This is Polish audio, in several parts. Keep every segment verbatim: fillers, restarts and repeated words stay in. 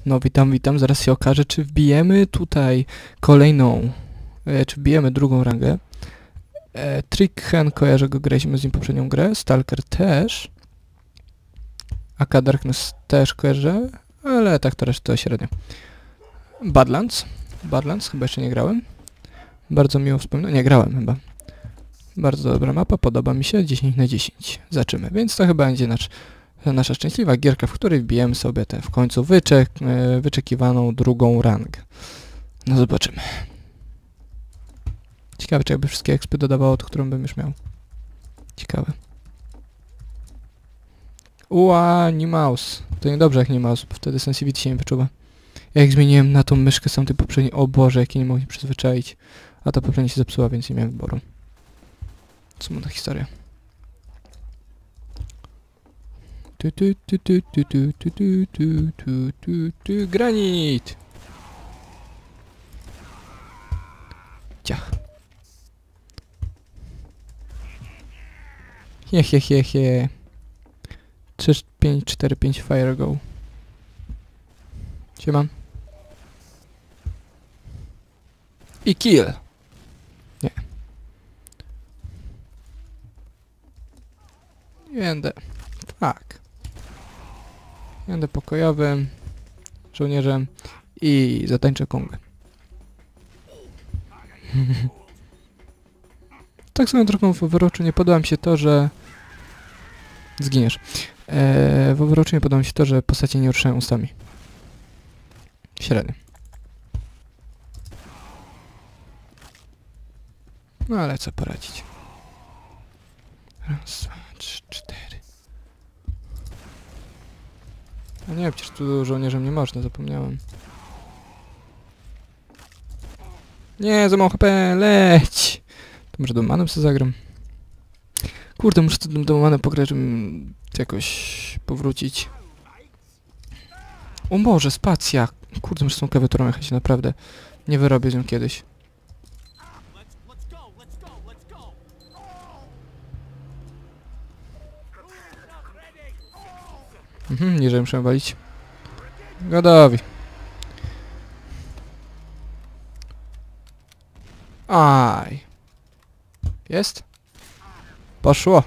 No witam, witam, zaraz się okaże, czy wbijemy tutaj kolejną, e, czy wbijemy drugą rangę. E, Trickhen, kojarzę go, graliśmy z nim poprzednią grę, Stalker też. Aka Darkness też kojarzę, ale tak to reszta średnio. Badlands, Badlands, chyba jeszcze nie grałem. Bardzo miło wspominam, nie grałem chyba. Bardzo dobra mapa, podoba mi się, dziesięć na dziesięć. Zaczymy, więc to chyba będzie nasz... nasza szczęśliwa gierka, w której wbijemy sobie tę w końcu wyczek, e, wyczekiwaną drugą rangę. No zobaczymy. Ciekawe, czy jakby wszystkie expy dodawało, to którą bym już miał. Ciekawe. Ua, nie mouse. To niedobrze jak nie mouse, bo wtedy sensitivity się nie wyczuwa. Jak zmieniłem na tą myszkę sam tej poprzedniej, o Boże, jak nie mogę się przyzwyczaić. A ta poprzednia się zepsuła, więc nie miałem wyboru. Smutna historia. Tu, tu, tu, tu, tu, tu, tu, tu, tu, tu, tu, tu, granit! Ciach. He, he, he, he. trzy, pięć, cztery, pięć, fire go. Siema. I kill! Nie. Będę. Tak. Będę pokojowym żołnierzem i zatańczę kongę. Tak swoją drogą w Overwatchu nie podoba mi się to, że... Zginiesz. Eee, w Overwatchu nie podoba mi się to, że postacie nie ruszają ustami. Średnio. No ale co poradzić. Raz, dwa, trzy, cztery. A nie, przecież tu żołnierzem nie można, zapomniałem. Nie, za mało H P, leć! To może domanem sobie zagram. Kurde, muszę tym domanem pograć, żeby jakoś powrócić. O Boże, spacja! Kurde, muszę z tą klawiaturą jechać, naprawdę. Nie wyrobię z nią kiedyś. Mhm, niżej muszę walić. Godowi. Aj. Jest? Poszło.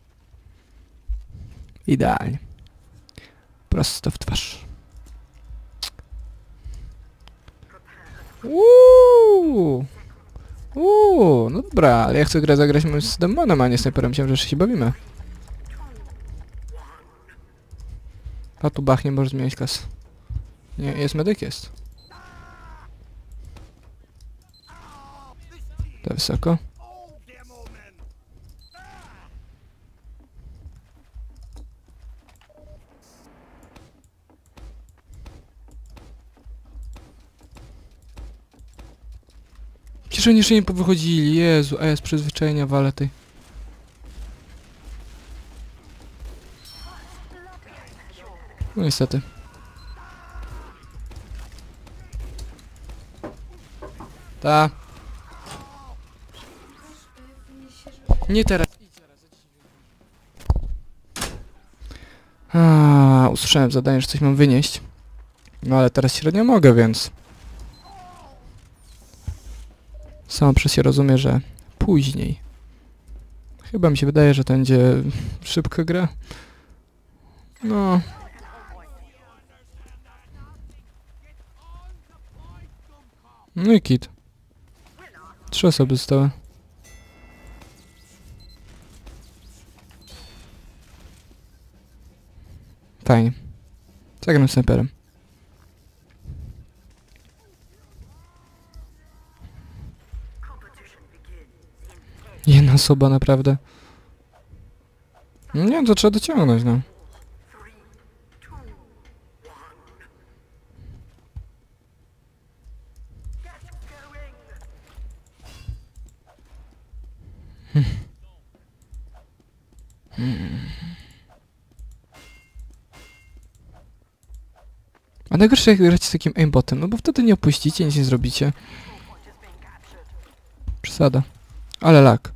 Idealnie. Prosto w twarz. Uuu. Uuu, no dobra, ale ja chcę grę zagrać z demonem, a nie snajperem. Myślałem, że jeszcze się bawimy. A tu Bach nie może zmieniać klas. Nie, jest medyk, jest. To wysoko. Przecież oni jeszcze nie powychodzili, Jezu, a ja z przyzwyczajenia walę tej. No niestety. Ta. Nie teraz. A, usłyszałem zadanie, że coś mam wynieść. No ale teraz średnio mogę, więc... Samo przez się rozumie, że później. Chyba mi się wydaje, że to będzie szybka gra. No... No i kit. Trzy osoby zostały. Fajnie. Zagram snajperem. Jedna osoba naprawdę. No nie, to trzeba dociągnąć, no. Hmm. Hmm. A najgorsze jak grać z takim aimbotem, no bo wtedy nie opuścicie, nic nie zrobicie. Przesada. Ale lag.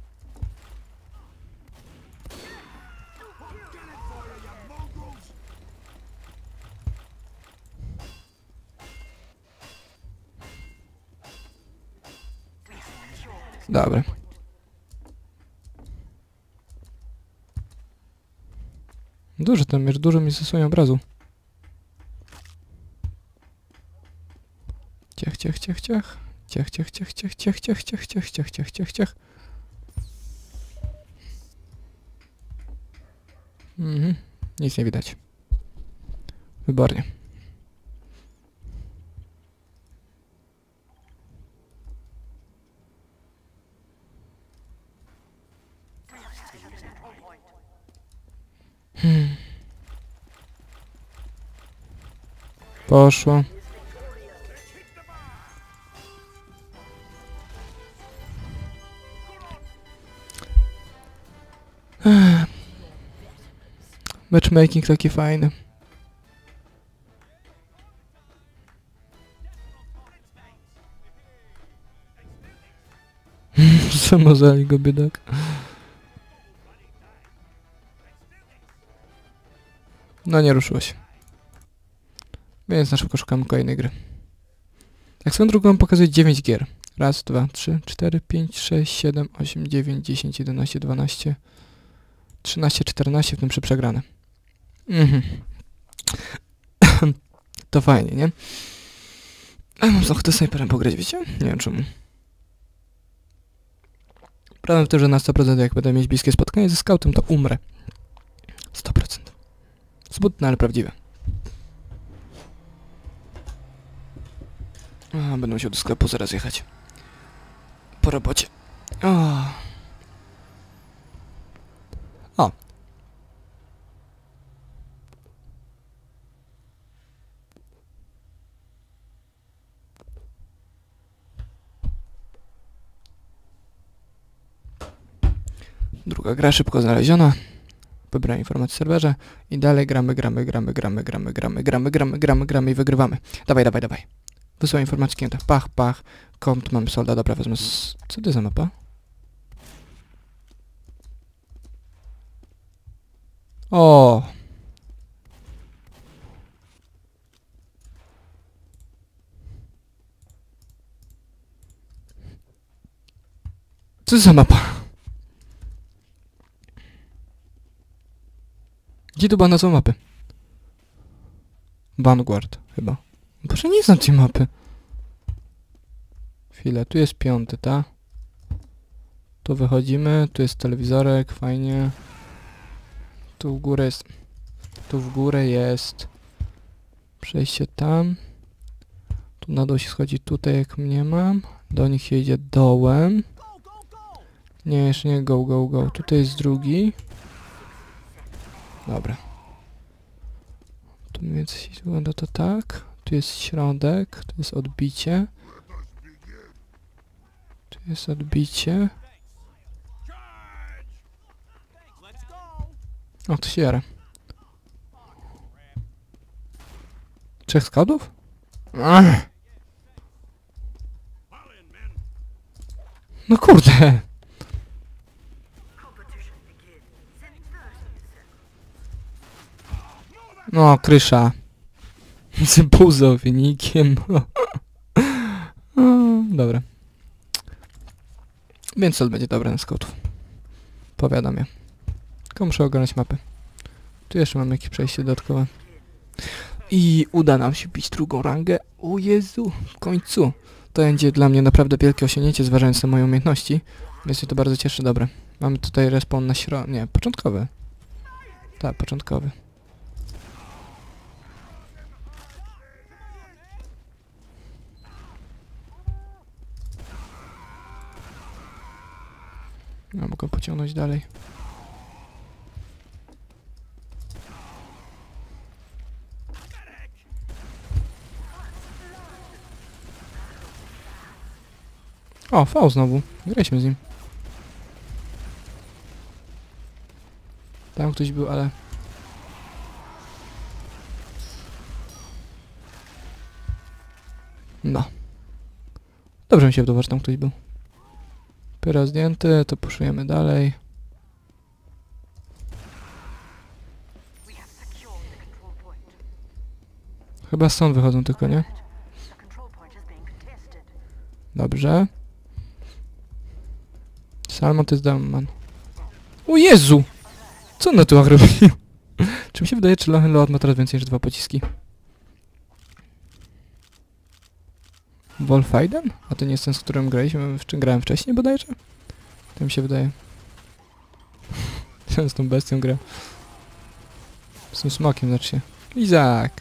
Dobra. Dużo tam jest, dużo mi zasłania obrazu. Ciach, ciach, ciach, ciach. Ciach, ciach, ciach, ciach, ciach, ciach, ciach, ciach, ciach, ciach, ciach, ciach. Mhm. Nic nie widać. Wybornie. Hmm. Poszło. Matchmaking taki fajny. Samozali go biedak. No nie ruszyło się. Więc na szybko szukamy kolejnej gry. Jak swoją drugą pokazuje dziewięć gier. Raz, dwa, trzy, cztery, pięć, sześć, siedem, osiem, dziewięć, dziesięć, jedenaście, dwanaście, trzynaście, czternaście, w tym trzy przegrane. Mhm. To fajnie, nie? A mam ochotę snajperem pograć, wiecie? Nie wiem czemu. Prawda w tym, że na sto procent jak będę mieć bliskie spotkanie ze scoutem, to umrę. sto procent. Smutne, ale prawdziwe. A, będę musiał do sklepu zaraz jechać. Po robocie. O. O. Druga gra szybko znaleziona. Wybrałem informację w serwerze i dalej gramy, gramy, gramy, gramy, gramy, gramy, gramy, gramy, gramy, gramy i wygrywamy. Dawaj, dawaj, dawaj. Wysyłam informację klienta. Pach, pach. Kąt, mam solda. Dobra, wezmę z... Co to za mapa? O. Co za mapa? Gdzie to była nazwa mapy? Vanguard chyba. Proszę, nie znam tej mapy. Chwilę, tu jest piąty, ta? Tu wychodzimy, tu jest telewizorek, fajnie. Tu w górę jest... Tu w górę jest... Przejście tam. Tu na dół się schodzi tutaj, jak mnie mam. Do nich się idzie dołem. Nie, jeszcze nie, go, go, go. Tutaj jest drugi. Dobra. Tu mniej więcej wygląda to tak. Tu jest środek, tu jest odbicie. Tu jest odbicie. O, to się jara. Trzech składów? Ach. No kurde. No, krysza. Z buzo wynikiem. O, dobra. Więc to będzie dobre na scoutów. Powiadam ja. Tylko muszę ogarnąć mapę. Tu jeszcze mam jakieś przejście dodatkowe. I uda nam się bić drugą rangę. O Jezu, w końcu. To będzie dla mnie naprawdę wielkie osiągnięcie, zważając na moje umiejętności. Więc mnie to bardzo cieszy, dobre. Mamy tutaj respawn na środku. Nie, początkowy. Tak, początkowy. Ja mogę pociągnąć dalej. O, V znowu. Graliśmy z nim. Tam ktoś był, ale... No. Dobrze mi się wydawało, że tam ktoś był. Pyra zdjęty, to puszujemy dalej. Chyba stąd wychodzą tylko, nie? Dobrze. Salmon to jest Damman. O Jezu! Co on na tyłach robi? Czy mi się wydaje, czy Load ma teraz więcej niż dwa pociski? Wolfiden? A to nie jest ten, z którym graliśmy, w czym grałem wcześniej bodajże? To mi się wydaje. Z tą bestią gra. Z tym smokiem znaczy się. Izak!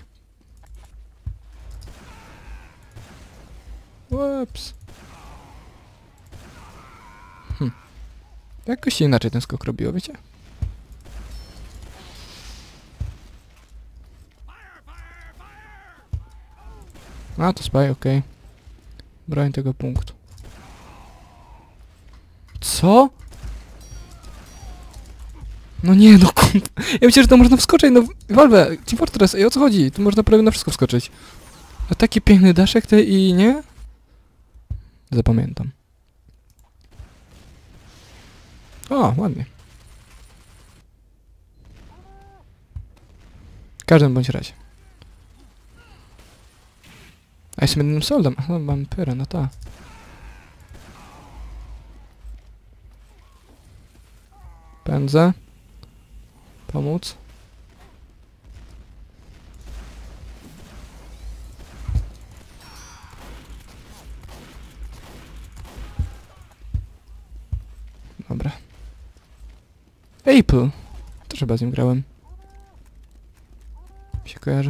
Ups. Hm. Jakoś się inaczej ten skok robiło, wiecie? A, to spy, okej. Okay. Broń tego punktu. Co? No nie, no kump... Ja myślę, że to można wskoczyć, no Valve, Team Fortress, ej, o co chodzi? Tu można prawie na wszystko wskoczyć. A taki piękny daszek te i nie? Zapamiętam. O, ładnie. W każdym bądź razie. A jestem jednym soldem. Aha, mam pyrę, no ta. Pędzę. Pomóc. Dobra. Apple. Też chyba z nim grałem. Mi się kojarzy.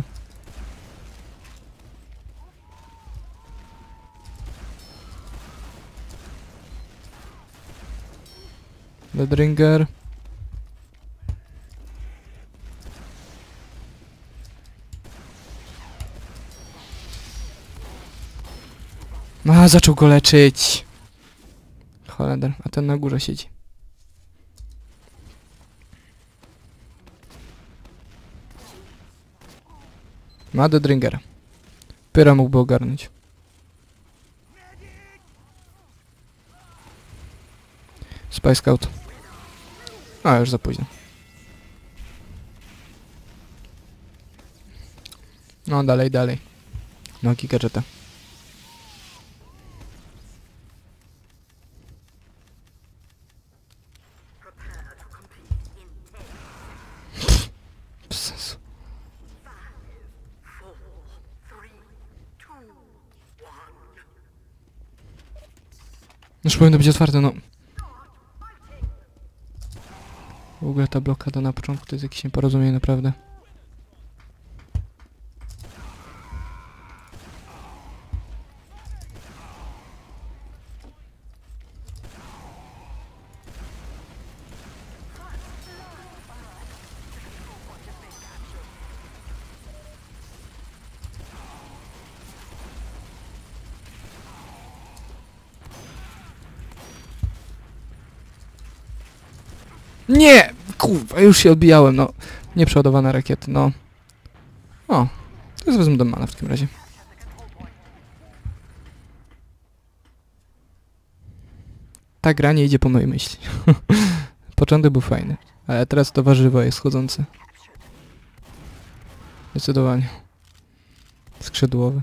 Deadringer. A, zaczął go leczyć. Holender, a ten na górze siedzi. Ma Deadringera. Pyra mógłby ogarnąć. Spy Scout. A, już za późno. No, dalej, dalej. Nogi gadżeta. Bez sensu. Już powinno być otwarte, no. W ogóle ta blokada na początku to jest jakieś nieporozumienie, naprawdę. Nie! Kurwa, już się odbijałem, no. Nieprzeładowane rakiety, no. O, to jest wezmę do mana w takim razie. Ta gra nie idzie po mojej myśli. Początek był fajny, ale teraz to warzywo jest chodzące. Zdecydowanie. Skrzydłowy.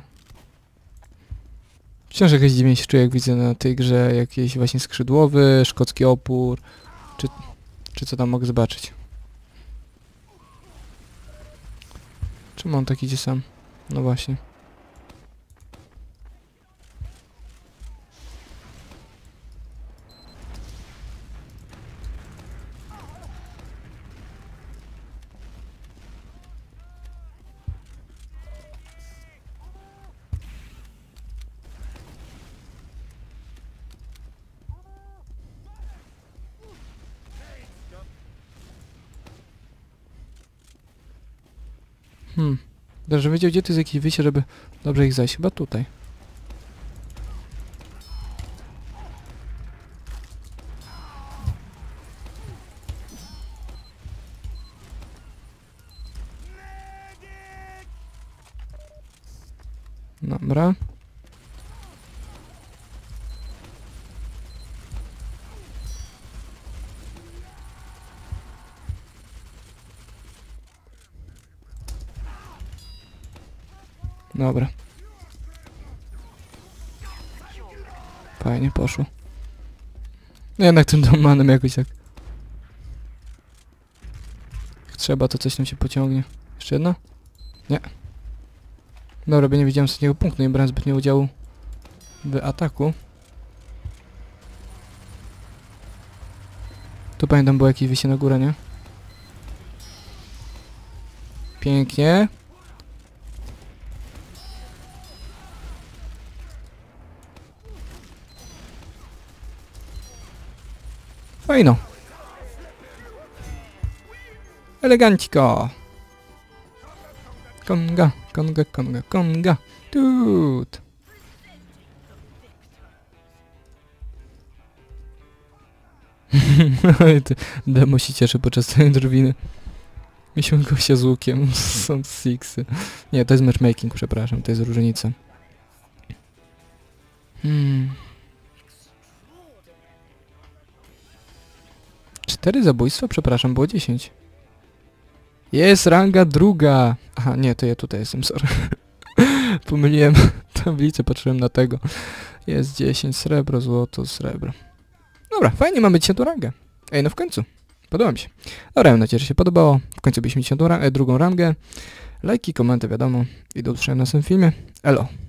Wciąż jakieś dziwnie się czuję, jak widzę na tej grze jakiś właśnie skrzydłowy, szkocki opór, czy... Czy co tam mogę zobaczyć? Czemu on tak idzie sam? No właśnie. Hmm. Dobrze, wiedział, gdzie to jest jakieś wyjście, żeby dobrze ich zajść. Chyba tutaj. Dobra. Dobra. Fajnie poszło. No jednak tym domanem jakoś tak. Jak trzeba, to coś tam się pociągnie. Jeszcze jedna? Nie. Dobra, bo nie widziałem ostatniego punktu, nie brałem zbytnio udziału w ataku. Tu pamiętam, było jakieś wyjście na górę, nie? Pięknie. Fajno. Elegancko. Konga, konga, konga, konga. Tut. Demo się cieszy podczas tej drwiny. Miesiąc gościa z łukiem. Są sixy. Nie, to jest matchmaking, przepraszam. To jest różnica. Hmm. Cztery zabójstwa? Przepraszam, było dziesięć. Jest ranga druga! Aha, nie, to ja tutaj jestem, sorry. Pomyliłem tablicę, patrzyłem na tego. Jest dziesięć, srebro, złoto, srebro. Dobra, fajnie, mamy dziesiątą rangę. Ej, no w końcu. Podoba mi się. Dobra, mam nadzieję, że się podobało. W końcu byliśmy dziesiątą ra- drugą rangę. Lajki, komenty, wiadomo. I do usłyszenia w następnym filmie. Elo.